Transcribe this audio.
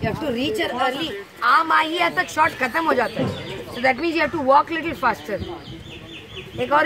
You have to reach her early. आम आई है तक शॉट खत्म हो जाता है. So that means you have to walk little faster. एक और